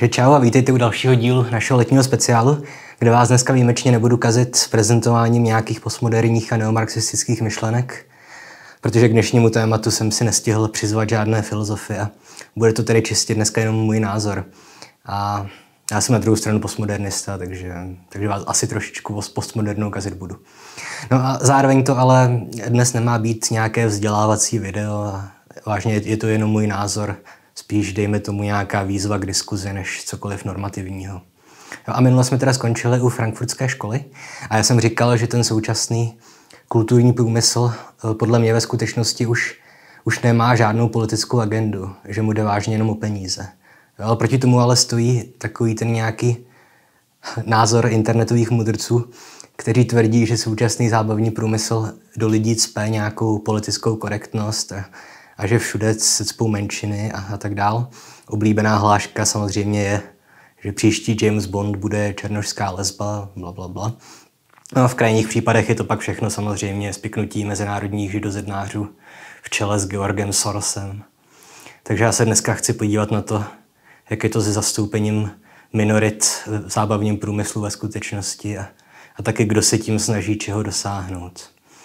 Čau a vítejte u dalšího dílu našeho letního speciálu, kde vás dneska výjimečně nebudu kazit prezentováním nějakých postmoderních a neomarxistických myšlenek, protože k dnešnímu tématu jsem si nestihl přizvat žádné filozofie a bude to tedy čistě dneska jenom můj názor. A já jsem na druhou stranu postmodernista, takže vás asi trošičku postmodernou kazit budu. No a zároveň to ale dnes nemá být nějaké vzdělávací video a vážně je to jenom můj názor, spíš dejme tomu nějaká výzva k diskuzi než cokoliv normativního. A minule jsme teda skončili u frankfurtské školy a já jsem říkal, že ten současný kulturní průmysl podle mě ve skutečnosti už nemá žádnou politickou agendu, že mu jde vážně jenom o peníze. Ale proti tomu ale stojí takový ten nějaký názor internetových mudrců, kteří tvrdí, že současný zábavní průmysl do lidí cpe nějakou politickou korektnost a že všude se cpou menšiny a tak dál. Oblíbená hláška samozřejmě je, že příští James Bond bude černošská lesba, blablabla. No a v krajních případech je to pak všechno samozřejmě spiknutí mezinárodních židozednářů v čele s Georgem Sorosem. Takže já se dneska chci podívat na to, jak je to se zastoupením minorit v zábavním průmyslu ve skutečnosti a taky kdo se tím snaží čeho dosáhnout.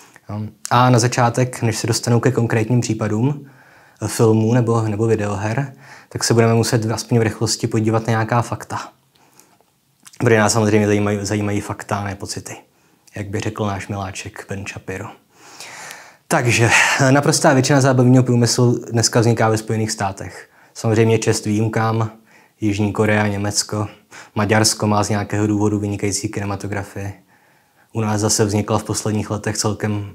A na začátek, než se dostanu ke konkrétním případům filmů nebo videoher, tak se budeme muset aspoň v rychlosti podívat na nějaká fakta. Protože nás samozřejmě zajímají fakta, ne pocity, jak by řekl náš miláček Ben Shapiro. Takže naprostá většina zábavního průmyslu dneska vzniká ve Spojených státech. Samozřejmě čest výjimkám, Jižní Korea, Německo, Maďarsko má z nějakého důvodu vynikající kinematografii. U nás zase vzniklo v posledních letech celkem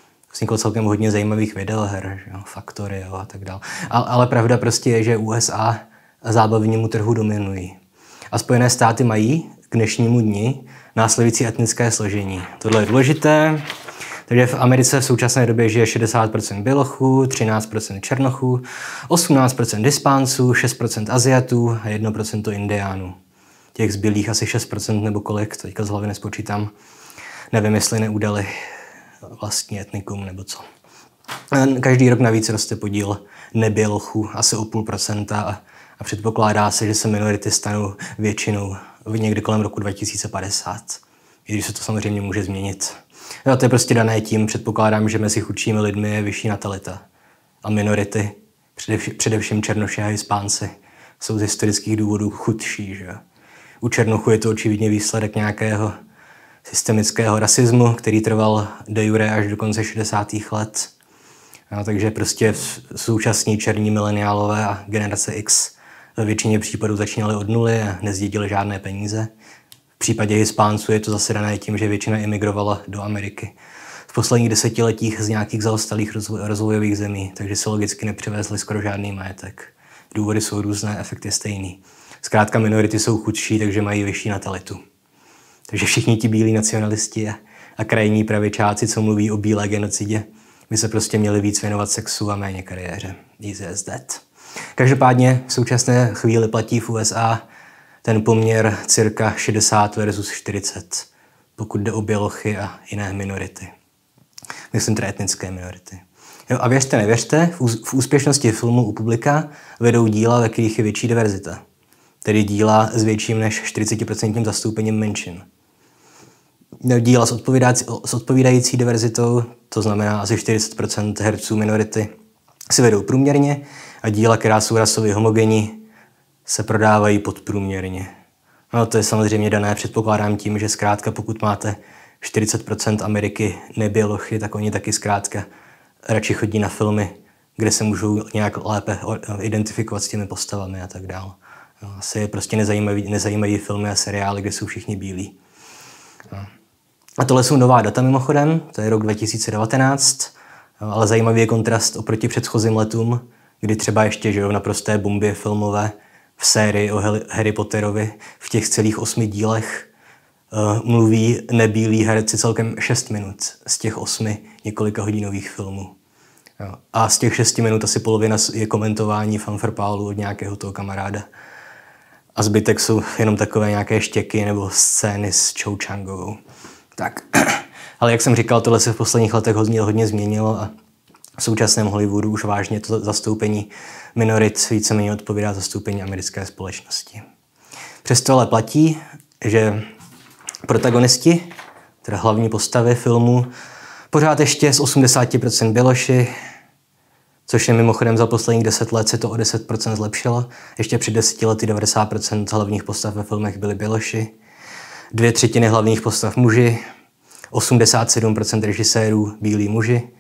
hodně zajímavých videoher, Factory a tak dále. Ale pravda prostě je, že USA zábavnímu trhu dominují. A Spojené státy mají k dnešnímu dni následující etnické složení. Tohle je důležité. Takže v Americe v současné době žije 60% bělochů, 13% černochů, 18% Hispánců, 6% Aziatů a 1% Indiánů. Těch zbylých asi 6% nebo kolik, teďka z hlavy nespočítám. Nevím, jestli neudali vlastní etnikum nebo co. Každý rok navíc roste podíl nebělochů asi o 0,5% a předpokládá se, že se minority stanou většinou někdy kolem roku 2050. I když se to samozřejmě může změnit. Jo, to je prostě dané tím, předpokládám, že mezi chudšími lidmi je vyšší natalita. A minority, především Černoši a Hispánci, jsou z historických důvodů chudší. Že? U Černochů je to očividně výsledek nějakého systemického rasismu, který trval de jure až do konce 60. let. No, takže prostě současní černí mileniálové a generace X ve většině případů začínali od nuly a nezdědili žádné peníze. V případě Hispánců je to zase dané tím, že většina emigrovala do Ameriky v posledních desetiletích z nějakých zaostalých rozvojových zemí, takže se logicky nepřivezli skoro žádný majetek. Důvody jsou různé, efekt je stejný. Zkrátka minority jsou chudší, takže mají vyšší natalitu. Takže všichni ti bílí nacionalisti a krajní pravičáci, co mluví o bílé genocidě, by se prostě měli víc věnovat sexu a méně kariéře. Easy as that. Každopádně v současné chvíli platí v USA ten poměr cirka 60 versus 40, pokud jde o bělochy a jiné minority. Myslím teda etnické minority. Jo, a věřte, nevěřte, v úspěšnosti filmu u publika vedou díla, ve kterých je větší diverzita. Tedy díla s větším než 40% zastoupením menšin. Díla s odpovídající diverzitou, to znamená asi 40% herců minority, si vedou průměrně a díla, která jsou rasově homogenní, se prodávají podprůměrně. No to je samozřejmě dané, předpokládám tím, že zkrátka pokud máte 40% Ameriky nebělochy, tak oni taky zkrátka radši chodí na filmy, kde se můžou nějak lépe identifikovat s těmi postavami a tak dále. No, asi je prostě nezajímají filmy a seriály, kde jsou všichni bílí. No. A tohle jsou nová data mimochodem, to je rok 2019, ale zajímavý je kontrast oproti předchozím letům, kdy třeba ještě žijou na prosté bombě filmové v sérii o Harry Potterovi v těch celých 8 dílech mluví nebílí herci celkem 6 minut z těch 8 několika hodinových filmů. Jo. A z těch 6 minut asi polovina je komentování fanfarpálu od nějakého toho kamaráda. A zbytek jsou jenom takové nějaké štěky nebo scény s Chou Changovou. Tak, ale jak jsem říkal, tohle se v posledních letech hodně změnilo a v současném Hollywoodu už vážně to zastoupení minorit víceméně odpovídá zastoupení americké společnosti. Přesto ale platí, že protagonisti, teda hlavní postavy filmu, pořád ještě z 80% běloši, což je mimochodem za posledních 10 let se to o 10% zlepšilo. Ještě před 10 lety 90% hlavních postav ve filmech byly běloši, 2/3 hlavních postav muži, 87% režisérů bílí muži,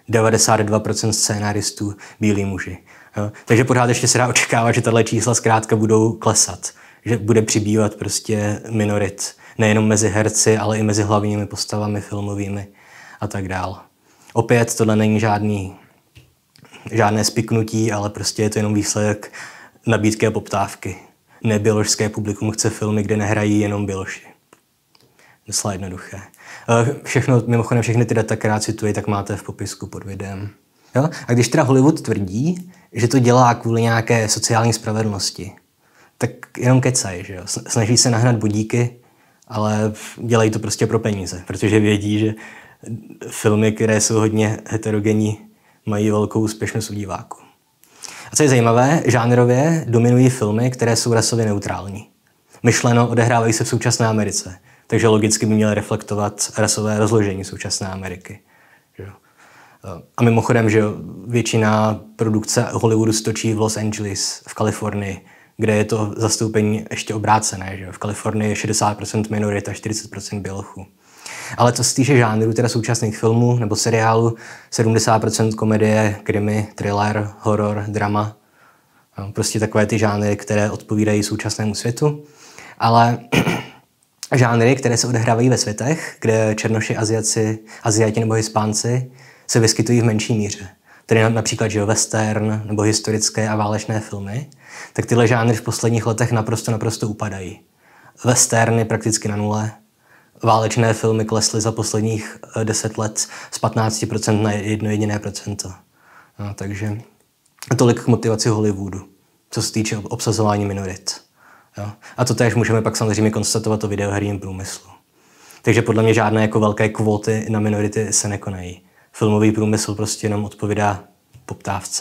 92% scénáristů bílí muži. Jo? Takže pořád ještě se dá očekávat, že tato čísla zkrátka budou klesat. Že bude přibývat prostě minorit. Nejenom mezi herci, ale i mezi hlavními postavami filmovými a tak dál. Opět tohle není žádné spiknutí, ale prostě je to jenom výsledek nabídky a poptávky. Neběložské publikum chce filmy, kde nehrají jenom běloši. Docela jednoduché. Mimochodem všechny ty data, která cituji, tak máte v popisku pod videem. Jo? A když teda Hollywood tvrdí, že to dělá kvůli nějaké sociální spravedlnosti, tak jenom kecají, že jo? Snaží se nahnat bodíky, ale dělají to prostě pro peníze, protože vědí, že filmy, které jsou hodně heterogenní, mají velkou úspěšnost u diváků. A co je zajímavé, žánrově dominují filmy, které jsou rasově neutrální. Myšleno, odehrávají se v současné Americe, takže logicky by měly reflektovat rasové rozložení současné Ameriky. A mimochodem, že většina produkce Hollywoodu stočí v Los Angeles, v Kalifornii, kde je to zastoupení ještě obrácené. Že? V Kalifornii je 60% minorit a 40% bělochů. Ale co se týče žánru, teda současných filmů nebo seriálu, 70% komedie, krimi, thriller, horor, drama. Prostě takové ty žánry, které odpovídají současnému světu. Ale žánry, které se odehrávají ve světech, kde černoši, Aziati nebo Hispánci se vyskytují v menší míře. Tedy například že western nebo historické a válečné filmy, tak tyhle žánry v posledních letech naprosto upadají. Western je prakticky na nule, válečné filmy klesly za posledních 10 let z 15% na 1%. No, takže tolik k motivaci Hollywoodu, co se týče obsazování minorit. Jo? A to též můžeme pak samozřejmě konstatovat o videoherním průmyslu. Takže podle mě žádné jako velké kvóty na minority se nekonají. Filmový průmysl prostě jenom odpovídá poptávce.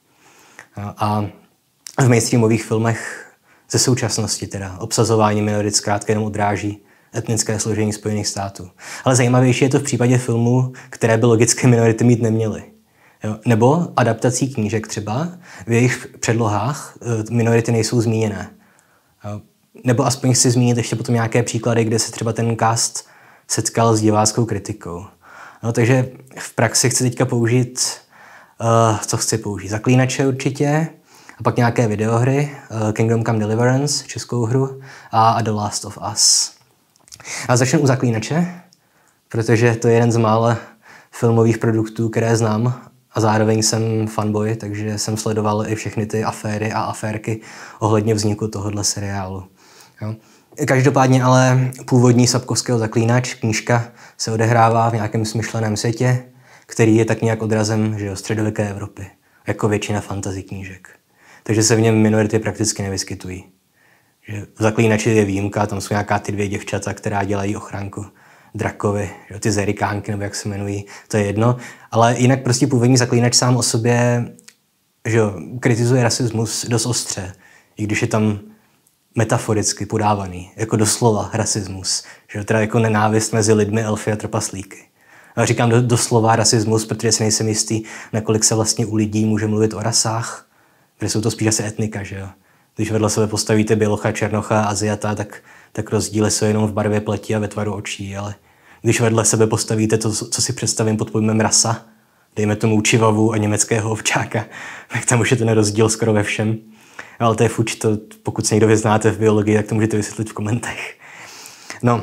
Jo? A v mainstreamových filmech ze současnosti teda obsazování minorit zkrátka jenom odráží etnické složení Spojených států. Ale zajímavější je to v případě filmů, které by logické minority mít neměly. Jo? Nebo adaptací knížek třeba, v jejich předlohách minority nejsou zmíněné. Jo? Nebo aspoň chci zmínit ještě potom nějaké příklady, kde se třeba ten cast setkal s diváckou kritikou. No, takže v praxi chci teďka použít, co chci použít? Zaklínače určitě, a pak nějaké videohry, Kingdom Come Deliverance, českou hru, a The Last of Us. A začnu u Zaklínače, protože to je jeden z mála filmových produktů, které znám, a zároveň jsem fanboy, takže jsem sledoval i všechny ty aféry a aférky ohledně vzniku tohohle seriálu. Jo. Každopádně ale původní Sapkovského Zaklínač, knížka, se odehrává v nějakém smyšleném světě, který je tak nějak odrazem středověké Evropy, jako většina fantasy knížek. Takže se v něm minority prakticky nevyskytují. Že v Zaklínači je výjimka, tam jsou nějaká ty 2 děvčata, která dělají ochránku drakovi, že, ty zerikánky, nebo jak se jmenují, to je jedno. Ale jinak prostě původní Zaklínač sám o sobě že, kritizuje rasismus dost ostře, i když je tam metaforicky podávaný, jako doslova rasismus, že teda jako nenávist mezi lidmi, elfy a trpaslíky. A říkám doslova rasismus, protože si nejsem jistý, nakolik se vlastně u lidí může mluvit o rasách, protože jsou to spíš asi etnika, že jo. Když vedle sebe postavíte bělocha, černocha, Aziata, tak rozdíly jsou jenom v barvě pleti a ve tvaru očí, ale když vedle sebe postavíte to, co si představím pod pojmem rasa, dejme tomu čivavu a německého ovčáka, tak tam už je ten rozdíl skoro ve všem. Ale to je fuč, to, pokud se někdo vyznáte v biologii, tak to můžete vysvětlit v komentech. No,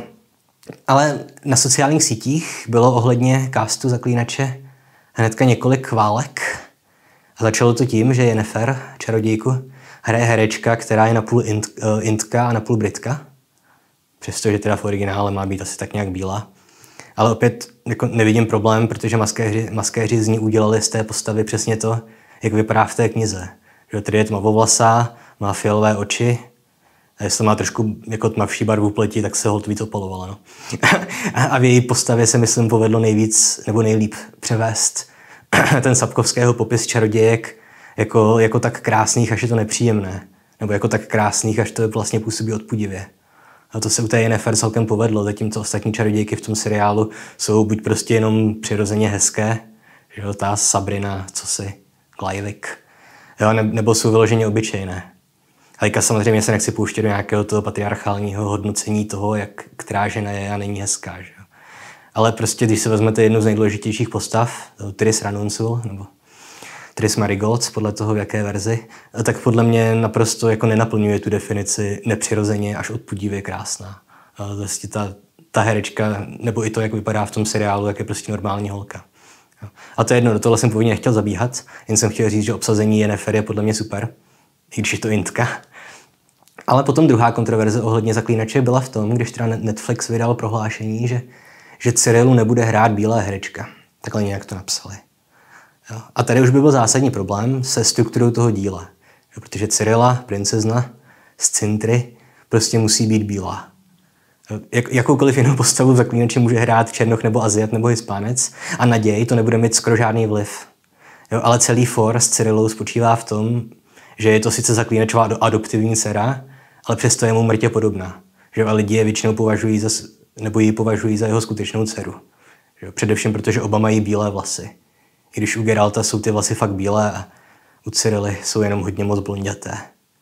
ale na sociálních sítích bylo ohledně castu Zaklínače hnedka několik válek. A začalo to tím, že Yennefer, čarodějku, hraje herečka, která je napůl Indka a napůl Britka. Přestože teda v originále má být asi tak nějak bílá. Ale opět jako nevidím problém, protože maskéři z ní udělali z té postavy přesně to, jak vypadá v té knize. Že tady je tmavovlasá, má fialové oči, a jestli má trošku jako tmavší barvu pleti, tak se holt víc opalovala. No. A v její postavě se myslím povedlo nejvíc nebo nejlíp převést ten Sapkovského popis čarodějek jako tak krásných, až je to nepříjemné. Nebo jako tak krásných, až to vlastně působí odpudivě. A to se u té Yennefer celkem povedlo, zatímco ostatní čarodějky v tom seriálu jsou buď prostě jenom přirozeně hezké, že jo, ta Sabrina, Gleivik, jo, nebo jsou vyloženě obyčejné. A samozřejmě se nechci pouštět do nějakého toho patriarchálního hodnocení toho, jak která žena je a není hezká. Že jo. Ale prostě, když se vezmete jednu z nejdůležitějších postav, Tris Ranunsul, nebo Tris Merigold, podle toho, v jaké verzi, tak podle mě naprosto jako nenaplňuje tu definici nepřirozeně až odpudivě krásná. Vlastně ta herečka, nebo i to, jak vypadá v tom seriálu, jak je prostě normální holka. A to je jedno, do toho jsem původně nechtěl zabíhat, jen jsem chtěl říct, že obsazení Yennefer je podle mě super, i když je to Intka. Ale potom druhá kontroverze ohledně Zaklínače byla v tom, když teda Netflix vydal prohlášení, že Cyrillu nebude hrát bílá herečka. Takhle nějak to napsali. Jo. A tady už by byl zásadní problém se strukturou toho díla. Jo, protože Cyrilla, princezna z Cintry, prostě musí být bílá. Jakoukoliv jinou postavu v Zaklínači může hrát Černoch nebo Aziat nebo Hispánec a naději to nebude mít skoro žádný vliv. Jo, ale celý for s Cyrillou spočívá v tom, že je to sice Zaklínačová adoptivní dcera, ale přesto je mu mrtě podobná. Že? A lidi je většinou ji považují za jeho skutečnou dceru. Že? Především protože oba mají bílé vlasy. I když u Geralta jsou ty vlasy fakt bílé a u Cyrilly jsou jenom hodně moc blonděté.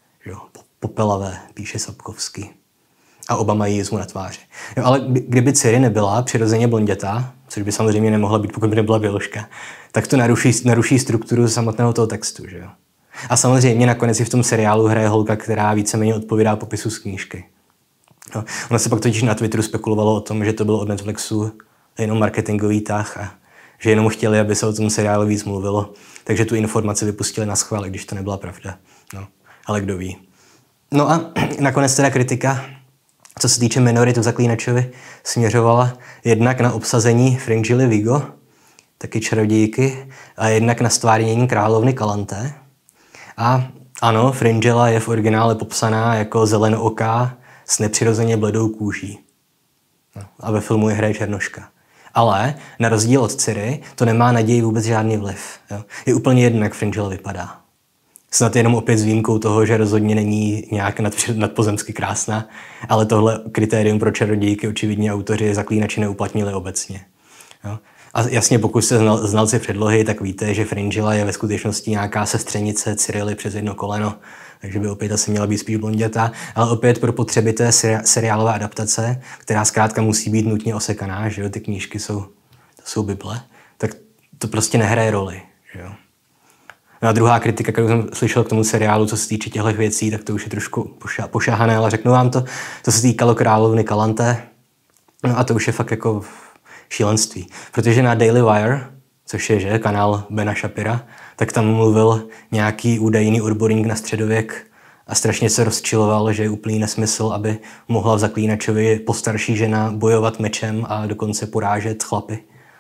Popelavé, píše Sapkovský. A oba mají jizvu na tváři. Jo, ale kdyby Ciri nebyla přirozeně blondětá, což by samozřejmě nemohla být, pokud by nebyla běložka, tak to naruší strukturu samotného toho textu. Že jo? A samozřejmě nakonec i v tom seriálu hraje holka, která víceméně odpovídá popisu z knížky. No, ona se pak totiž na Twitteru spekulovalo o tom, že to bylo od Netflixu jenom marketingový tah a že jenom chtěli, aby se o tom seriálu víc mluvilo. Takže tu informaci vypustili na schvál, když to nebyla pravda. No, ale kdo ví. No a nakonec teda kritika, co se týče minorit v Zaklínačovi, směřovala jednak na obsazení Fringilly Vigo, taky čarodějky, a jednak na stvárnění královny Kalanté. A ano, Fringilla je v originále popsaná jako zelenooká s nepřirozeně bledou kůží. No, a ve filmu je hraje Černoška. Ale na rozdíl od Ciri to nemá naději vůbec žádný vliv. Jo. Je úplně jedno, jak Fringilla vypadá. Snad jenom opět s výjimkou toho, že rozhodně není nějak nadpozemsky krásná, ale tohle kritérium pro čarodějky očividně autoři Zaklínači neuplatnili obecně. Jo. A jasně, pokud jste znalci předlohy, tak víte, že Fringilla je ve skutečnosti nějaká sestřenice Cyrilly přes jedno koleno, takže by opět asi měla být spíš blondětá, ale opět pro potřeby té seriálové adaptace, která zkrátka musí být nutně osekaná, že jo, ty knížky jsou Bible, tak to prostě nehraje roli, že jo. No a druhá kritika, kterou jsem slyšel k tomu seriálu, co se týče těchto věcí, tak to už je trošku pošahané, ale řeknu vám to se týkalo královny Kalanté, no a to už je fakt jako šílenství. Protože na Daily Wire, což je kanál Bena Shapira, tak tam mluvil nějaký údajný odborník na středověk a strašně se rozčiloval, že je úplný nesmysl, aby mohla v Zaklínačovi postarší žena bojovat mečem a dokonce porážet chlapy.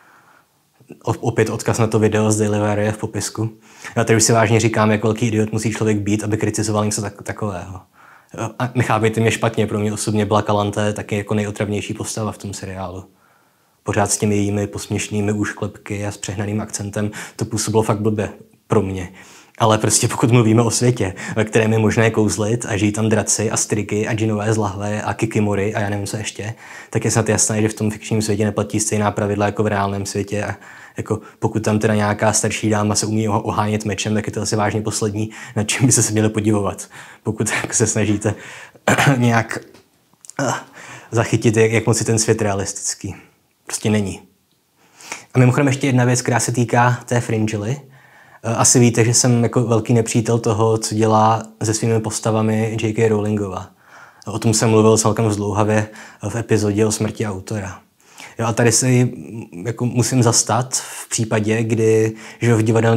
Opět odkaz na to video z Daily Wire je v popisku. A tady už si vážně říkám, jak velký idiot musí člověk být, aby kritizoval něco takového. A nechápejte mě špatně, pro mě osobně byla Kalanté taky jako nejotravnější postava v tom seriálu. Pořád s těmi jejími posměšnými úšklepky a s přehnaným akcentem to působilo fakt blbě pro mě. Ale prostě pokud mluvíme o světě, ve kterém je možné kouzlit a žijí tam draci a strigy a džinové z lahve a kikimory a já nevím co ještě, tak je snad jasné, že v tom fikčním světě neplatí stejná pravidla jako v reálném světě a jako pokud tam teda nějaká starší dáma se umí ohánět mečem, tak je to asi vážně poslední, nad čím by se měli podivovat. Pokud se snažíte nějak zachytit, jak moc je ten svět realistický. Prostě není. A mimochodem ještě jedna věc, která se týká té Fringilly. Asi víte, že jsem jako velký nepřítel toho, co dělá se svými postavami J.K. Rowlingová. O tom jsem mluvil celkem zdlouhavě v epizodě o smrti autora. Jo, a tady se jako musím zastat v případě, kdy že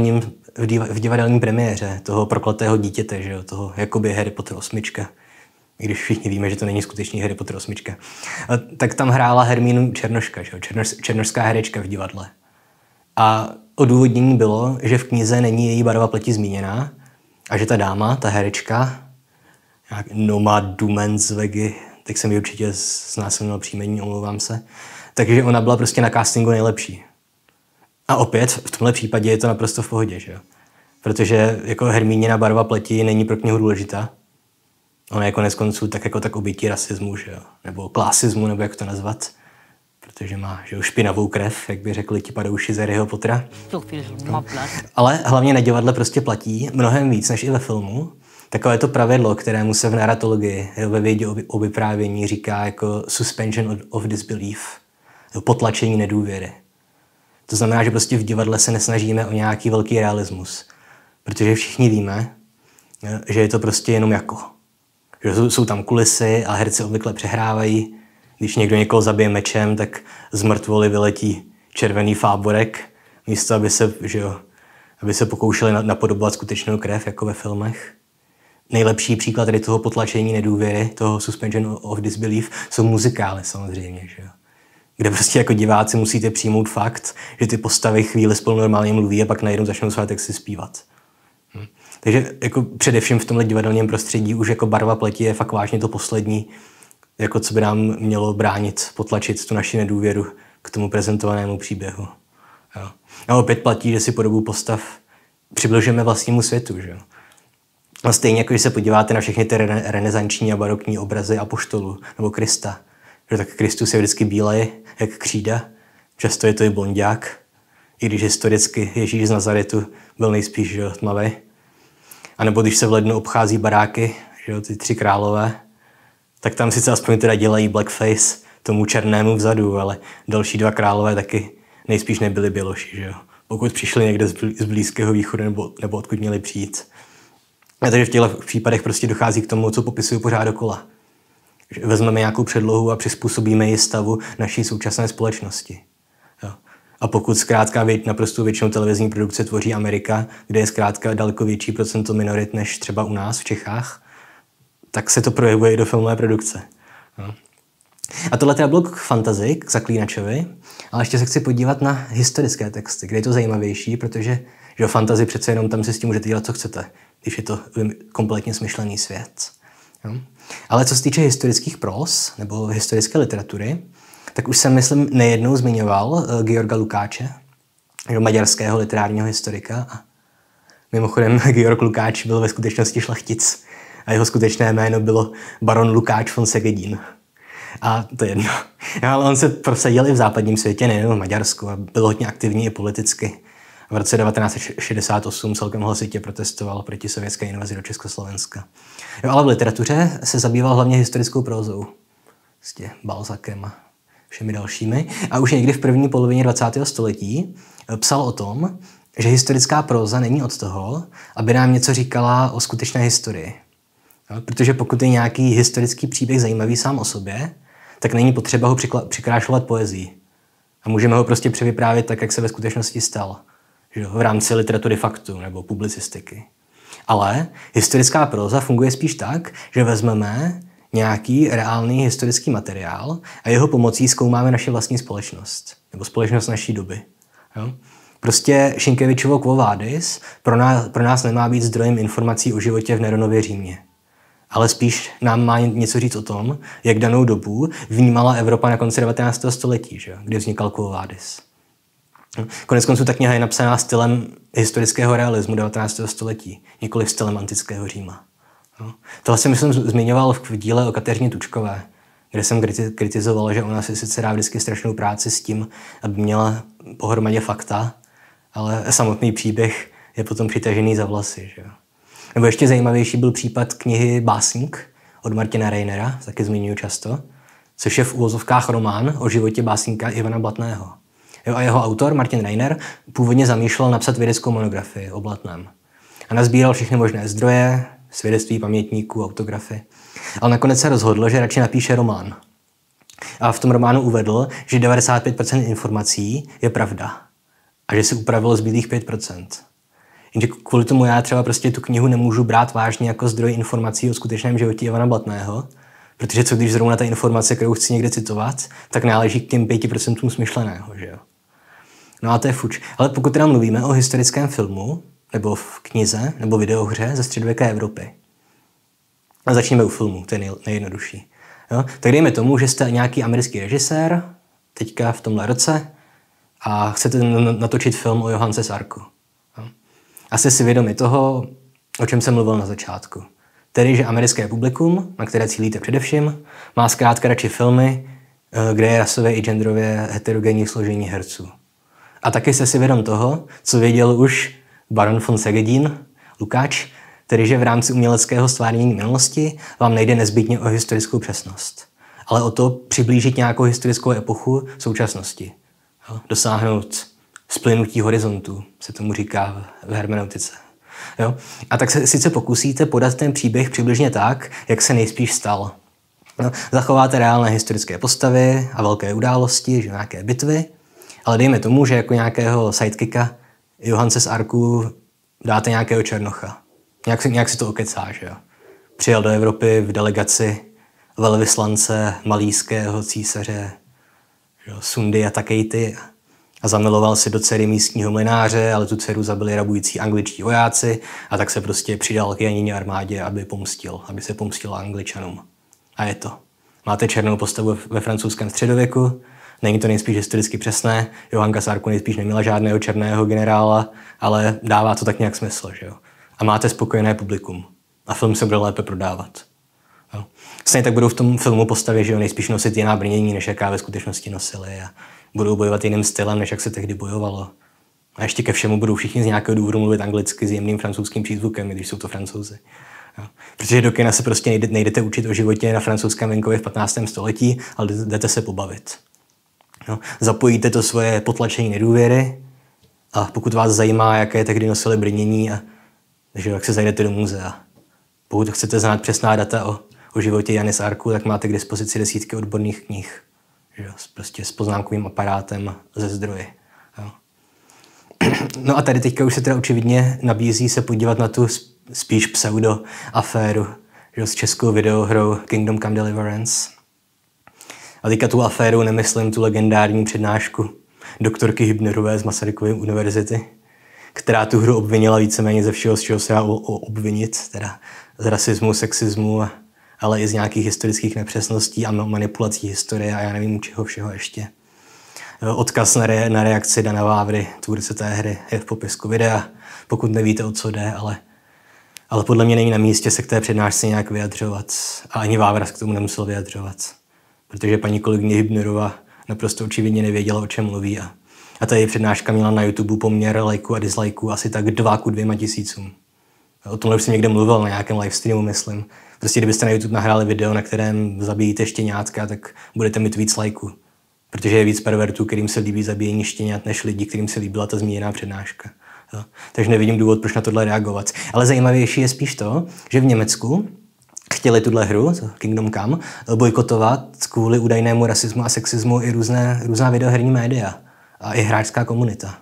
v divadelním premiéře toho prokletého dítěte, že jo, toho jakoby Harry Potter 8, i když všichni víme, že to není skutečný Harry Potter 8, tak tam hrála Hermínu Černoška, že jo, černošská herečka v divadle. A odůvodnění bylo, že v knize není její barva pleti zmíněná a že ta dáma, ta herečka, nějak Noma Dumenswegi, tak jsem ji určitě znásilnil příjmení, omlouvám se, takže ona byla prostě na castingu nejlepší. A opět, v tomhle případě je to naprosto v pohodě, že jo? Protože jako Hermínina barva pleti není pro knihu důležitá, ono je konec konců tak obětí rasismu, že jo? Nebo klasismu, nebo jak to nazvat. Protože má, že jo, špinavou krev, jak by řekli ti padouši z Harryho Pottera. Ale hlavně na divadle prostě platí mnohem víc než i ve filmu. Takové to pravidlo, kterému se v narratologii, ve vědě o vyprávění říká jako suspension of disbelief, potlačení nedůvěry. To znamená, že prostě v divadle se nesnažíme o nějaký velký realismus, protože všichni víme, že je to prostě jenom jako. Že jsou tam kulisy a herci obvykle přehrávají. Když někdo někoho zabije mečem, tak z mrtvoly vyletí červený fáborek, místo aby se pokoušeli napodobovat skutečnou krev, jako ve filmech. Nejlepší příklad tady toho potlačení nedůvěry, toho suspension of disbelief, jsou muzikály samozřejmě, že jo? Kde prostě jako diváci musíte přijmout fakt, že ty postavy chvíli spolu normálně mluví a pak najednou začnou své texty zpívat. Takže jako především v tomhle divadelním prostředí už jako barva pleti je fakt vážně to poslední, jako co by nám mělo bránit, potlačit tu naši nedůvěru k tomu prezentovanému příběhu. Jo. A opět platí, že si podobu postav přibližujeme vlastnímu světu. Že? A stejně jako když se podíváte na všechny ty renesanční a barokní obrazy apoštolů nebo Krista, že tak Kristus je vždycky bílej, jak křída, často je to i blonďák, i když historicky Ježíš z Nazaretu byl nejspíš tmavý. A nebo když se v lednu obchází baráky, že ty 3 králové, tak tam sice aspoň teda dělají blackface tomu černému vzadu, ale další 2 králové taky nejspíš nebyli běloši, že jo? Pokud přišli někde z Blízkého východu nebo odkud měli přijít. A takže v těchto případech prostě dochází k tomu, co popisuju pořád dokola. Že vezmeme nějakou předlohu a přizpůsobíme ji stavu naší současné společnosti. Jo. A pokud zkrátka naprosto většinou televizní produkce tvoří Amerika, kde je zkrátka daleko větší procento minorit než třeba u nás v Čechách, tak se to projevuje i do filmové produkce. Jo. A tohle teda bylo k fantasy, k Zaklínačovi, ale ještě se chci podívat na historické texty, kde je to zajímavější, protože že fantasy přece jenom tam si s tím můžete dělat, co chcete, když je to kompletně smyšlený svět. Jo. Ale co se týče historických pros nebo historické literatury, tak už jsem, myslím, nejednou zmiňoval Georga Lukáče, maďarského literárního historika. A mimochodem Georg Lukáč byl ve skutečnosti šlechtic a jeho skutečné jméno bylo baron Lukáč von Segedin. A to je jedno. Ale on se prosadil i v západním světě, nejen v Maďarsku, a byl hodně aktivní i politicky. V roce 1968 celkem hlasitě protestoval proti sovětské invazi do Československa. Jo, ale v literatuře se zabýval hlavně historickou prózou. S Balzacem a všemi dalšími. A už někdy v první polovině 20. století psal o tom, že historická próza není od toho, aby nám něco říkala o skutečné historii. Jo, protože pokud je nějaký historický příběh zajímavý sám o sobě, tak není potřeba ho přikrášlovat poezí. A můžeme ho prostě převyprávět tak, jak se ve skutečnosti stal. V rámci literatury faktu nebo publicistiky. Ale historická próza funguje spíš tak, že vezmeme nějaký reálný historický materiál a jeho pomocí zkoumáme naši vlastní společnost. Nebo společnost naší doby. Jo? Prostě Sienkiewiczovo Quo Vadis pro nás nemá být zdrojem informací o životě v Neronově Římě. Ale spíš nám má něco říct o tom, jak danou dobu vnímala Evropa na konci 19. století, že? Kdy vznikal Quo Vadis. Konec konců ta kniha je napsaná stylem historického realismu 19. století, nikoli stylem antického Říma. Tohle jsem, myslím, zmiňoval v díle o Kateřině Tučkové, kde jsem kritizoval, že ona si sice dá vždycky strašnou práci s tím, aby měla pohromadě fakta, ale samotný příběh je potom přitažený za vlasy. Že? Nebo ještě zajímavější byl případ knihy Básník od Martina Reinera, taky zmiňuji často, což je v uvozovkách román o životě básníka Ivana Blatného. Jo, a jeho autor, Martin Reiner, původně zamýšlel napsat vědeckou monografii o Blatném. A nazbíral všechny možné zdroje, svědectví pamětníků, autografy. Ale nakonec se rozhodl, že radši napíše román. A v tom románu uvedl, že 95% informací je pravda. A že si upravil zbylých 5%. Jenže kvůli tomu já třeba prostě tu knihu nemůžu brát vážně jako zdroj informací o skutečném životě Ivana Blatného, protože co když zrovna ta informace, kterou chci někde citovat, tak náleží k těm 5% smyšleného, že jo? No a to je fuč. Ale pokud teda mluvíme o historickém filmu, nebo v knize, nebo videohře ze středověké Evropy. A začneme u filmu, to je nejjednodušší. Jo? Tak dejme tomu, že jste nějaký americký režisér, teďka v tomhle roce, a chcete natočit film o Johance z Arku. Jo? A jste si vědomi toho, o čem jsem mluvil na začátku. Tedy, že americké publikum, na které cílíte především, má zkrátka radši filmy, kde je rasově i genderově heterogenní složení herců. A taky jste si vědom toho, co věděl už baron von Segedin, Lukáč, tedy že v rámci uměleckého stvárnění minulosti vám nejde nezbytně o historickou přesnost, ale o to přiblížit nějakou historickou epochu současnosti. Dosáhnout splynutí horizontů, se tomu říká v hermeneutice. Jo? A tak se sice pokusíte podat ten příběh přibližně tak, jak se nejspíš stal. No, zachováte reálné historické postavy a velké události, že nějaké bitvy, ale dejme tomu, že jako nějakého sidekicka Johance z Arku dáte nějakého černocha. Nějak si to okecá, že jo. Přijel do Evropy v delegaci velvyslance malýského císaře Sundy a Takejty a zamiloval si do dcery místního mlynáře, ale tu dceru zabili rabující angličtí vojáci a tak se prostě přidal k Janině armádě, aby se pomstil Angličanům. A je to. Máte černou postavu ve francouzském středověku, není to nejspíš historicky přesné, Johanka z Arku nejspíš neměla žádného černého generála, ale dává to tak nějak smysl, že jo. A máte spokojené publikum. A film se bude lépe prodávat. Jo. Stejně tak budou v tom filmu postavy, že jo, nejspíš nosit jiná brnění, než jaká ve skutečnosti nosili. A budou bojovat jiným stylem, než jak se tehdy bojovalo. A ještě ke všemu budou všichni z nějakého důvodu mluvit anglicky s jemným francouzským přízvukem, když jsou to Francouzi. Jo. Protože do kina se prostě nejdete učit o životě na francouzském venkově v 15. století, ale jdete se pobavit. Jo. Zapojíte to svoje potlačení nedůvěry a pokud vás zajímá, jaké tehdy nosili brnění a že jak se zajdete do muzea. Pokud chcete znát přesná data o životě Jany z Arku, tak máte k dispozici desítky odborných knih. Že? Prostě s poznámkovým aparátem ze zdroje. Jo. No a tady teďka už se teda očividně nabízí se podívat na tu spíš pseudo-aféru s českou videohrou Kingdom Come Deliverance. A teďka tu aféru nemyslím tu legendární přednášku doktorky Hübnerové z Masarykovy univerzity, která tu hru obvinila víceméně ze všeho, z čeho se dá obvinit, teda z rasismu, sexismu, ale i z nějakých historických nepřesností a manipulací historie a já nevím čeho všeho ještě. Odkaz na reakci Dana Vávry, tvůrce té hry, je v popisku videa, pokud nevíte, o co jde, ale podle mě není na místě se k té přednášce nějak vyjadřovat a ani Vávra k tomu nemusel vyjadřovat, protože paní kolegyně Hübnerová naprosto očividně nevěděla, o čem mluví a ta její přednáška měla na YouTube poměr lajků a dislajků asi tak 2 k 2 tisícům. O tomhle už jsem někde mluvil na nějakém livestreamu, myslím. Prostě kdybyste na YouTube nahráli video, na kterém zabijíte štěňátka, tak budete mít víc lajků. Protože je víc pervertů, kterým se líbí zabíjení štěňat, než lidí, kterým se líbila ta zmíněná přednáška. Jo. Takže nevidím důvod, proč na tohle reagovat. Ale zajímavější je spíš to, že v Německu chtěli tuhle hru, Kingdom Come, bojkotovat kvůli údajnému rasismu a sexismu i různá videoherní média a i hráčská komunita.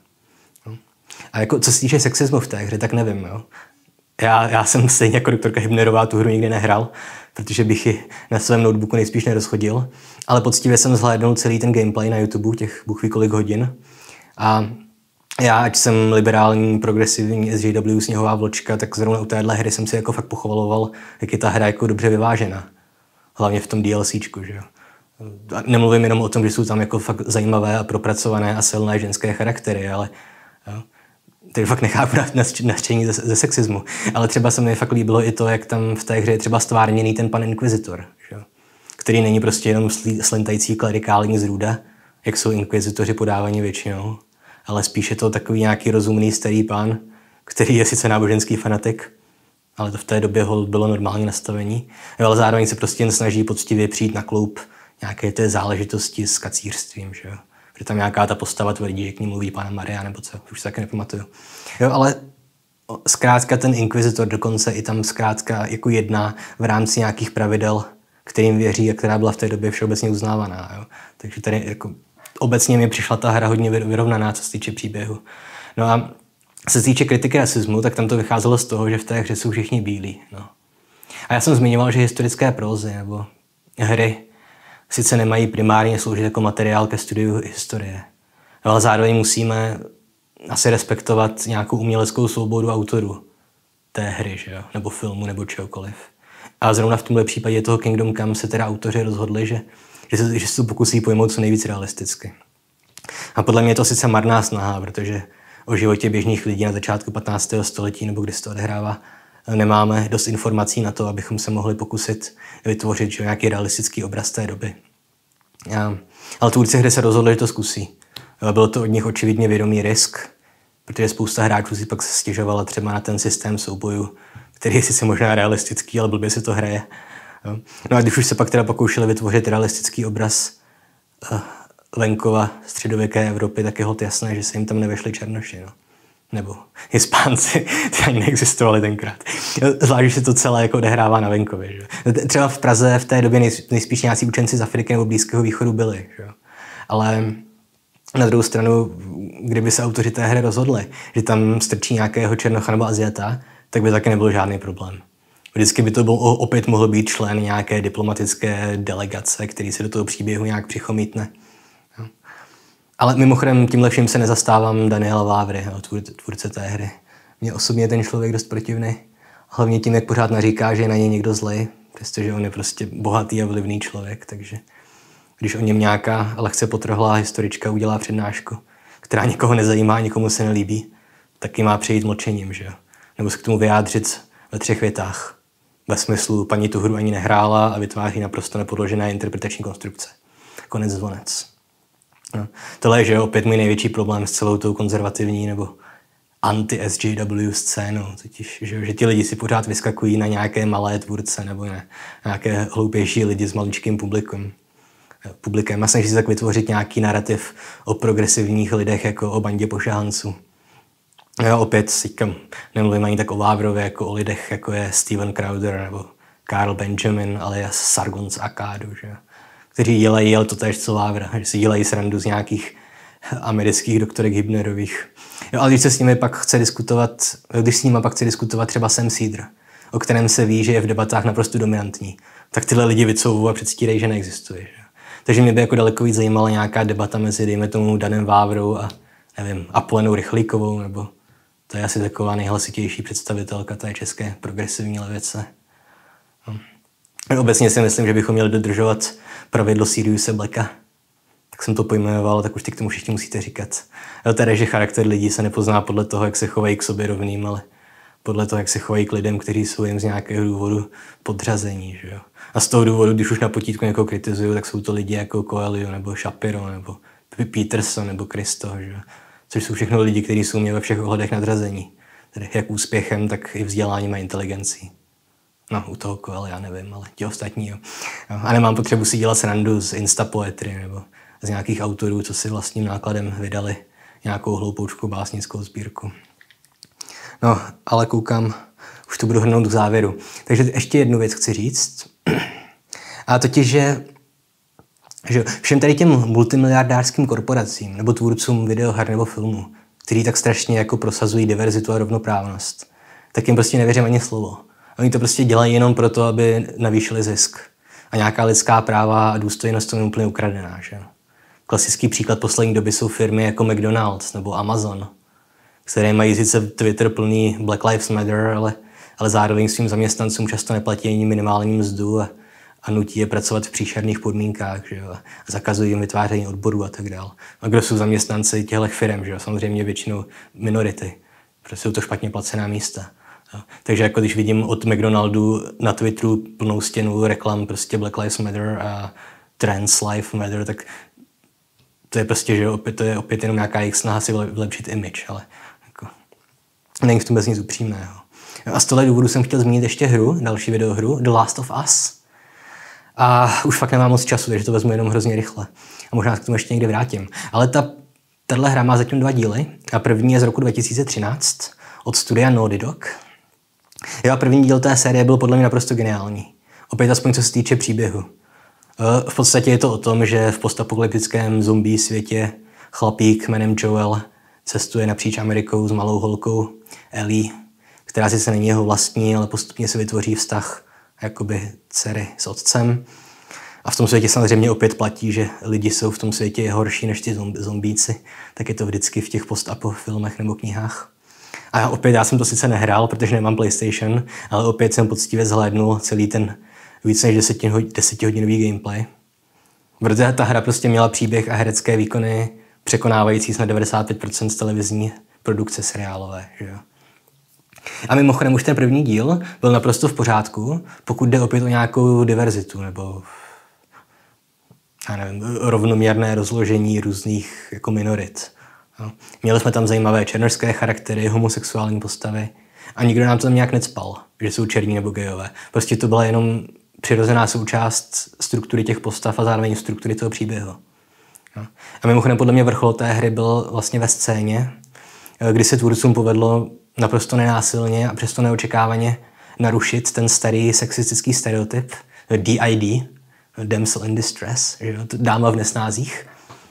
A jako, co se týče sexismu v té hře, tak nevím. Jo. Já jsem stejně jako doktorka Hübnerová tu hru nikdy nehrál, protože bych ji na svém notebooku nejspíš nerozchodil, ale poctivě jsem zhlédnul celý ten gameplay na YouTube, těch bůh ví kolik hodin. A já, ať jsem liberální, progresivní SJW sněhová vločka, tak zrovna u téhle hry jsem si jako fakt pochvaloval, jak je ta hra jako dobře vyvážená. Hlavně v tom DLCčku, že jo. A nemluvím jenom o tom, že jsou tam jako fakt zajímavé a propracované a silné ženské charaktery, ale jo, tedy fakt nechápu nařčení ze sexismu. Ale třeba se mi fakt líbilo i to, jak tam v té hře je třeba stvárněný ten pan inkvizitor, že jo, který není prostě jenom slintající klerikální zrůda, jak jsou inkvizitoři podávaní většinou, ale spíš je to takový nějaký rozumný starý pán, který je sice náboženský fanatik, ale to v té době bylo normální nastavení, ale zároveň se prostě jen snaží poctivě přijít na kloup nějaké té záležitosti s kacířstvím, že jo. Protože tam nějaká ta postava tvrdí, že k ní mluví Panna Maria, nebo co, už se taky nepamatuju. Jo, ale zkrátka ten inkvizitor dokonce i tam zkrátka jako jedná v rámci nějakých pravidel, kterým věří a která byla v té době všeobecně uznávaná. Jo. Takže tady jako obecně mi přišla ta hra hodně vyrovnaná, co se týče příběhu. No a co se týče kritiky rasismu, tak tam to vycházelo z toho, že v té hře jsou všichni bílí. No. A já jsem zmiňoval, že historické prózy nebo hry sice nemají primárně sloužit jako materiál ke studiu historie, ale zároveň musíme asi respektovat nějakou uměleckou svobodu autorů té hry, že jo? Nebo filmu, nebo čehokoliv. A zrovna v tomhle případě toho Kingdom Come se teda autoři rozhodli, že se to pokusí pojmout co nejvíc realisticky. A podle mě je to sice marná snaha, protože o životě běžných lidí na začátku 15. století, nebo kdy se to odehrává, nemáme dost informací na to, abychom se mohli pokusit vytvořit že, nějaký realistický obraz té doby. Ale tvůrci hry se rozhodli, že to zkusí. Bylo to od nich očividně vědomý risk, protože spousta hráčů si pak stěžovala třeba na ten systém soubojů, který je sice možná realistický, ale blbě se to hraje. No a když už se pak teda pokoušeli vytvořit realistický obraz venkova středověké Evropy, tak je hod jasné, že se jim tam nevešli černoši. No. Nebo Hispánci, ty ani neexistovali tenkrát. Zvlášť, že se to celé jako odehrává na venkově. Že? Třeba v Praze v té době nejspíš nějací učenci z Afriky nebo Blízkého východu byli. Že? Ale na druhou stranu, kdyby se autoři té hry rozhodli, že tam strčí nějakého černocha nebo Aziata, tak by taky nebyl žádný problém. Vždycky by to opět mohl být člen nějaké diplomatické delegace, který se do toho příběhu nějak přichomítne. Ale mimochodem tímhle vším se nezastávám Daniela Vávry, tvůrce té hry. Mně osobně ten člověk dost protivný. Hlavně tím, jak pořád naříká, že je na něj někdo zlej, přestože on je prostě bohatý a vlivný člověk, takže když o něm nějaká lehce potrhlá historička udělá přednášku, která nikoho nezajímá, nikomu se nelíbí, tak ji má přejít mlčením, že jo? Nebo se k tomu vyjádřit ve 3 větách. Ve smyslu, paní tu hru ani nehrála a vytváří naprosto nepodložené interpretační konstrukce. Konec zvonec. No. Tohle je, že opět můj největší problém s celou tou konzervativní nebo anti-SJW scénou. Totiž, že ti lidi si pořád vyskakují na nějaké malé tvůrce nebo na nějaké hloupější lidi s maličkým publikem a snaží se tak vytvořit nějaký narrativ o progresivních lidech jako o bandě pošahanců. Já opět říkám, nemluvím ani tak o Vávrově, jako o lidech, jako je Steven Crowder nebo Carl Benjamin, alias Sargon z Akkádu, že? Kteří dělají ale to též co Vávra, že si dělají srandu z nějakých amerických doktorek Hibnerových. Jo, ale když s nimi pak chce diskutovat třeba Sam Cedar, o kterém se ví, že je v debatách naprosto dominantní, tak tyhle lidi vycouvají a předstírají, že neexistuje. Že? Takže mě by jako daleko víc zajímala nějaká debata mezi, dejme tomu, Danem Vávrou a nevím, Apolenou Rychlíkovou, nebo to je asi taková nejhlasitější představitelka té české progresivní levice. Obecně si myslím, že bychom měli dodržovat pravidlo Siriuse Blacka. Tak jsem to pojmenoval, tak už ty k tomu všichni musíte říkat. Tedy, že charakter lidí se nepozná podle toho, jak se chovají k sobě rovným, ale podle toho, jak se chovají k lidem, kteří jsou jim z nějakého důvodu podřazení. Že jo? A z toho důvodu, když už na potítku někoho kritizuju, tak jsou to lidi jako Coelho, nebo Shapiro, nebo Peterson, nebo Christo. Že jo? Což jsou všechno lidi, kteří jsou mě ve všech ohledech nadřazení. Tedy jak úspěchem, tak i vzděláním a inteligencí. No, u toho Coelho já nevím, ale ti ostatní, jo. A nemám potřebu si dělat srandu z Instapoetry nebo z nějakých autorů, co si vlastním nákladem vydali nějakou hloupoučkou básnickou sbírku. No, ale koukám, už to budu hrnout k závěru. Takže ještě jednu věc chci říct. A totiž, že všem tady těm multimiliardářským korporacím nebo tvůrcům videoher nebo filmů, kteří tak strašně jako prosazují diverzitu a rovnoprávnost, tak jim prostě nevěřím ani slovo. Oni to prostě dělají jenom proto, aby navýšili zisk. A nějaká lidská práva a důstojnost to je úplně ukradená. Že? Klasický příklad poslední doby jsou firmy jako McDonald's nebo Amazon, které mají sice Twitter plný Black Lives Matter, ale zároveň svým zaměstnancům často neplatí ani minimální mzdu a nutí je pracovat v příšerných podmínkách, že jo? A zakazují jim vytváření odborů a tak dále. A kdo jsou zaměstnanci těchto firm, že jo? Samozřejmě většinou minority, protože jsou to špatně placená místa. Jo? Takže jako když vidím od McDonaldu na Twitteru plnou stěnu reklam prostě Black Lives Matter a Trans Lives Matter, tak to je prostě, že to je opět jenom nějaká jejich snaha si vylepšit image, ale jako, není v tom bez nic upřímného. A z tohle důvodu jsem chtěl zmínit ještě další videohru, The Last of Us. A už fakt nemám moc času, takže to vezmu jenom hrozně rychle. A možná k tomu ještě někdy vrátím. Ale tahle hra má zatím 2 díly. A první je z roku 2013 od studia Naughty Dog. A první díl té série byl podle mě naprosto geniální. Opět aspoň co se týče příběhu. V podstatě je to o tom, že v postapokalyptickém zombie světě chlapík jménem Joel cestuje napříč Amerikou s malou holkou Ellie, která sice není jeho vlastní, ale postupně se vytvoří vztah jakoby dcery s otcem. A v tom světě samozřejmě opět platí, že lidi jsou v tom světě horší než ty zombíci. Tak je to vždycky v těch post-apo filmech nebo knihách. A opět já jsem to sice nehrál, protože nemám PlayStation, ale opět jsem poctivě zhlédnul celý ten více než 10hodinový gameplay. Protože ta hra prostě měla příběh a herecké výkony překonávající snad 95% z televizní produkce seriálové. Že jo? A mimochodem už ten první díl byl naprosto v pořádku, pokud jde opět o nějakou diverzitu nebo rovnoměrné rozložení různých jako minorit. Jo. Měli jsme tam zajímavé černošské charaktery, homosexuální postavy a nikdo nám tam nějak necpal, že jsou černí nebo gejové. Prostě to byla jenom přirozená součást struktury těch postav a zároveň struktury toho příběhu. Jo. A mimochodem podle mě vrchol té hry byl vlastně ve scéně, kdy se tvůrcům povedlo naprosto nenásilně a přesto neočekávaně narušit ten starý sexistický stereotyp DID, Damsel in Distress, že jo, dáma v nesnázích.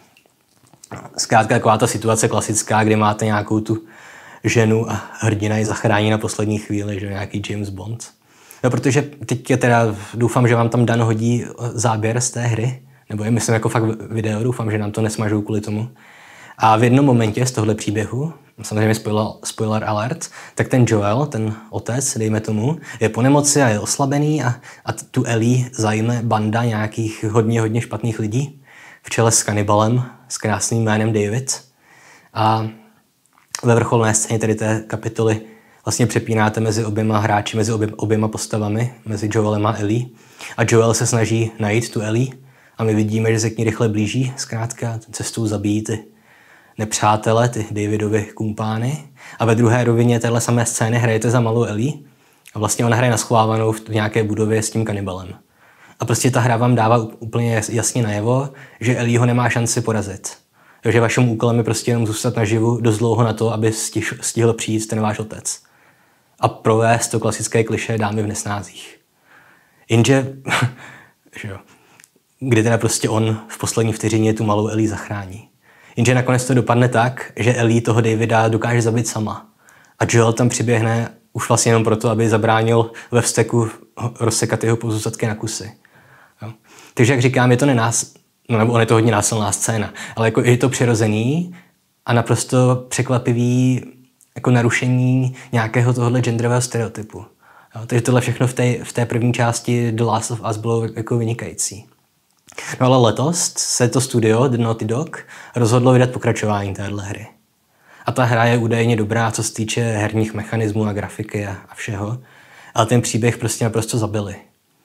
Zkrátka taková ta situace klasická, kdy máte nějakou tu ženu a hrdina ji zachrání na poslední chvíli, že nějaký James Bond. No, protože teď teda doufám, že vám tam Dan hodí záběr z té hry, nebo je myslím jako fakt video, doufám, že nám to nesmažou kvůli tomu. A v jednom momentě z tohle příběhu, samozřejmě spoiler alert, tak ten Joel, ten otec, dejme tomu, je po nemoci a je oslabený a tu Ellie zajme banda nějakých hodně špatných lidí v čele s kanibalem s krásným jménem David. A ve vrcholné scéně tedy té kapitoly vlastně přepínáte mezi oběma hráči, mezi oběma postavami, mezi Joelem a Ellie. A Joel se snaží najít tu Ellie a my vidíme, že se k ní rychle blíží, zkrátka cestou zabíjí ty nepřátele, ty Davidovy kumpány. A ve druhé rovině téhle samé scény hrajete za malou Ellie a vlastně ona hraje naschvávanou v nějaké budově s tím kanibalem. A prostě ta hra vám dává úplně jasně najevo, že Ellie ho nemá šanci porazit. Takže vaším úkolem je prostě jenom zůstat naživu dost dlouho na to, aby stihl přijít ten váš otec. A provést to klasické klišé dámy v nesnázích. Jenže, že jo, kdy teda prostě on v poslední vteřině tu malou Ellie zachrání. Jenže nakonec to dopadne tak, že Ellie toho Davida dokáže zabít sama. A Joel tam přiběhne už vlastně jenom proto, aby zabránil ve vzteku rozsekat jeho pozůstatky na kusy. Jo. Takže jak říkám, je to nebo on je to hodně násilná scéna, ale jako je to přirozený a naprosto překvapivý jako narušení nějakého tohohle genderového stereotypu. Jo. Takže tohle všechno v té první části The Last of Us bylo jako vynikající. No ale letos se to studio The Naughty Dog rozhodlo vydat pokračování téhle hry. A ta hra je údajně dobrá, co se týče herních mechanismů a grafiky a všeho, ale ten příběh prostě naprosto zabili.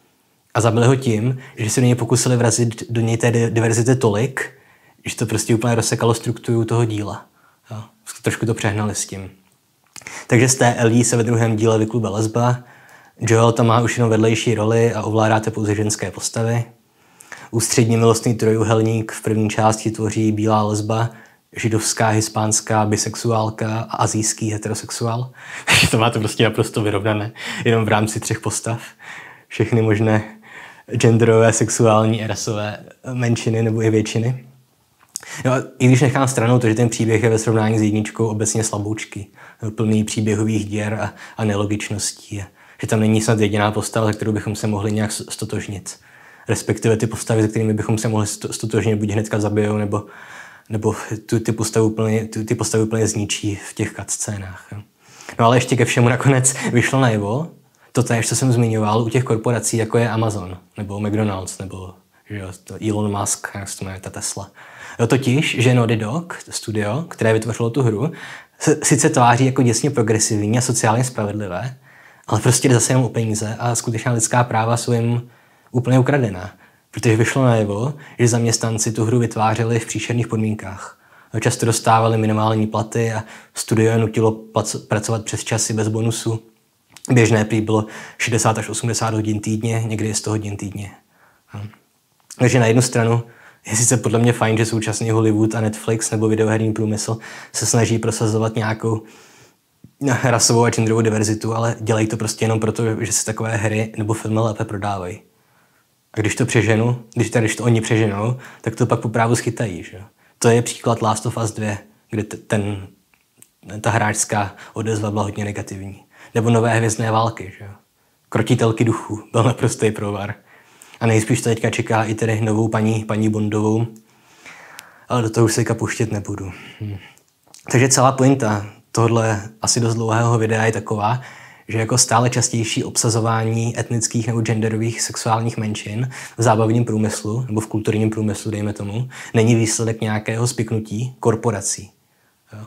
A zabili ho tím, že se do něj pokusili vrazit do něj té diverzity tolik, že to prostě úplně rozsekalo strukturu toho díla. Jo. Trošku to přehnali s tím. Takže z té Ellie se ve druhém díle vyklube lesba, Joel tam má už jenom vedlejší roli a ovládáte pouze ženské postavy. Ústřední milostný trojúhelník v první části tvoří bílá lesba, židovská, hispánská, bisexuálka a asijský heterosexuál. To máte prostě naprosto vyrovnané, jenom v rámci 3 postav. Všechny možné genderové, sexuální a rasové menšiny nebo i většiny. No, i když nechám stranou to, že ten příběh je ve srovnání s jedničkou obecně slaboučký, plný příběhových děr a nelogičností. Že tam není snad jediná postava, za kterou bychom se mohli nějak stotožnit. Respektive ty postavy, se kterými bychom se mohli stotožnit, buď hnedka zabijou, nebo ty postavy úplně zničí v těch cutscénách. No ale ještě ke všemu nakonec vyšlo najevo, to též, co jsem zmiňoval, u těch korporací, jako je Amazon, nebo McDonald's, nebo že jo, to Elon Musk, jak se to jmenuje, ta Tesla. Jo, totiž, že Naughty Dog, studio, které vytvořilo tu hru, se sice tváří jako děsně progresivní a sociálně spravedlivé, ale prostě jde zase jenom o peníze a skutečná lidská práva jsou jim úplně ukradená. Protože vyšlo najevo, že zaměstnanci tu hru vytvářeli v příšerných podmínkách. Často dostávali minimální platy a studio je nutilo pracovat přes časy bez bonusu. Běžné prý bylo 60 až 80 hodin týdně, někdy 100 hodin týdně. Takže na jednu stranu je sice podle mě fajn, že současný Hollywood a Netflix nebo videoherní průmysl se snaží prosazovat nějakou rasovou a genderovou diverzitu, ale dělají to prostě jenom proto, že se takové hry nebo filmy lépe prodávají. A když to přeženu, když to oni přeženou, tak to pak po právu schytají. Že? To je příklad Last of Us 2, kde ta hráčská odezva byla hodně negativní. Nebo Nové hvězdné války. Že? Krotitelky duchů byl naprostý provar. A nejspíš to teďka čeká i tedy novou paní Bondovou, ale do toho už se teďka pouštět nebudu. Takže celá pointa tohle asi dost dlouhého videa je taková, že jako stále častější obsazování etnických nebo genderových sexuálních menšin v zábavním průmyslu nebo v kulturním průmyslu, dejme tomu, není výsledek nějakého spiknutí korporací. Jo.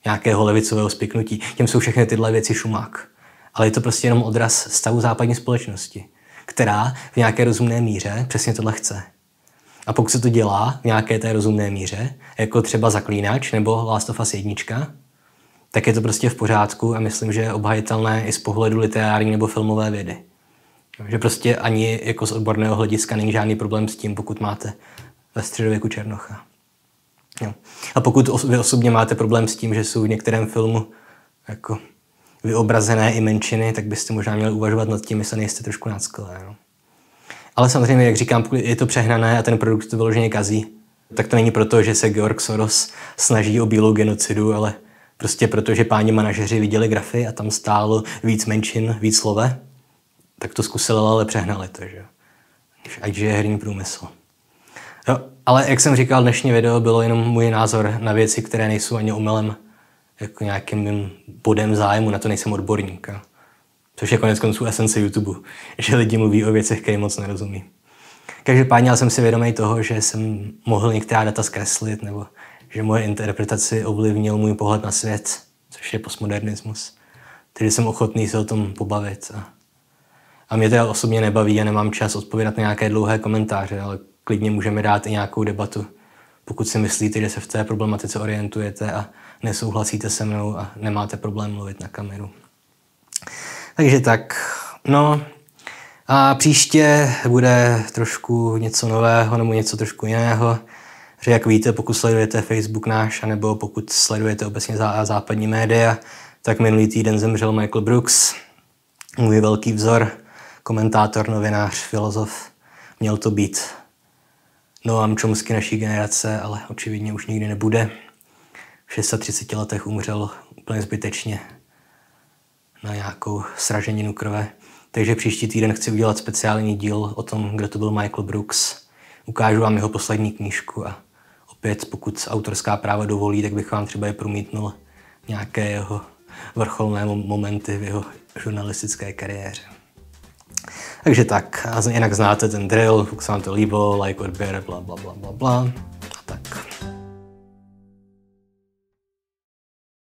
nějakého levicového spiknutí. Těm jsou všechny tyhle věci šumák. Ale je to prostě jenom odraz stavu západní společnosti, která v nějaké rozumné míře přesně tohle chce. A pokud se to dělá v nějaké té rozumné míře, jako třeba Zaklínač nebo Last of Us 1, tak je to prostě v pořádku a myslím, že je obhajitelné i z pohledu literární nebo filmové vědy. Že prostě ani jako z odborného hlediska není žádný problém s tím, pokud máte ve středověku Černocha. Jo. A pokud vy osobně máte problém s tím, že jsou v některém filmu jako vyobrazené i menšiny, tak byste možná měli uvažovat nad tím, jestli nejste trošku náckové. No. Ale samozřejmě, jak říkám, pokud je to přehnané a ten produkt to vyloženě kazí, tak to není proto, že se George Soros snaží o bílou genocidu, ale prostě proto, že páni manažeři viděli grafy a tam stálo víc menšin, víc slove, tak to zkusili, ale přehnali to, že? Ať je herní průmysl. Jo, ale jak jsem říkal, dnešní video bylo jenom můj názor na věci, které nejsou ani omylem jako nějakým mým bodem zájmu, na to nejsem odborník. Jo. Což je konec konců esence YouTube, že lidi mluví o věcech, které moc nerozumí. Každopádně já jsem si vědomý toho, že jsem mohl některá data zkreslit, nebo že moje interpretaci ovlivnil můj pohled na svět, což je postmodernismus. Takže jsem ochotný se o tom pobavit. A mě teda osobně nebaví a nemám čas odpovědat na nějaké dlouhé komentáře, ale klidně můžeme dát i nějakou debatu, pokud si myslíte, že se v té problematice orientujete a nesouhlasíte se mnou a nemáte problém mluvit na kameru. Takže tak, no a příště bude trošku něco nového nebo něco trošku jiného. Že jak víte, pokud sledujete Facebook náš, anebo pokud sledujete obecně západní média, tak minulý týden zemřel Michael Brooks, můj velký vzor, komentátor, novinář, filozof. Měl to být Noam Chomsky naší generace, ale očividně už nikdy nebude. V 630 letech umřel úplně zbytečně na nějakou sraženinu krve. Takže příští týden chci udělat speciální díl o tom, kdo to byl Michael Brooks. Ukážu vám jeho poslední knížku a opět, pokud autorská práva dovolí, tak bych vám třeba je promítnul nějaké jeho vrcholné momenty v jeho žurnalistické kariéře. Takže tak, a jinak znáte ten drill, pokud se vám to líbilo, like, odběr, bla, bla, bla, bla, bla.